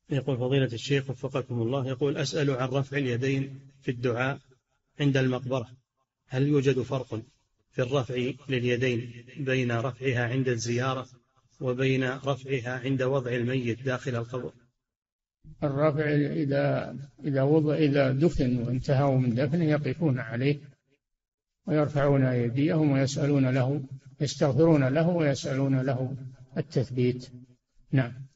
يقول فضيلة الشيخ وفقكم الله، يقول أسأل عن رفع اليدين في الدعاء عند المقبرة، هل يوجد فرق في الرفع لليدين بين رفعها عند الزيارة وبين رفعها عند وضع الميت داخل القبر؟ الرفع إذا دفن وانتهوا من دفنه يقفون عليه ويرفعون أيديهم ويسألون له، يستغفرون له ويسألون له التثبيت. نعم.